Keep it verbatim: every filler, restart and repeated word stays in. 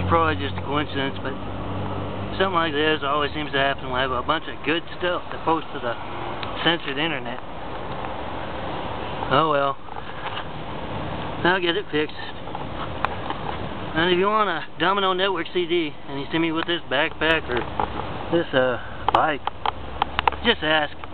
probably just a coincidence, but something like this always seems to happen. We'll have a bunch of good stuff to post to the censored internet. Oh well. I'll get it fixed. And if you want a Domino Network C D and you see me with this backpack or this uh bike, just ask.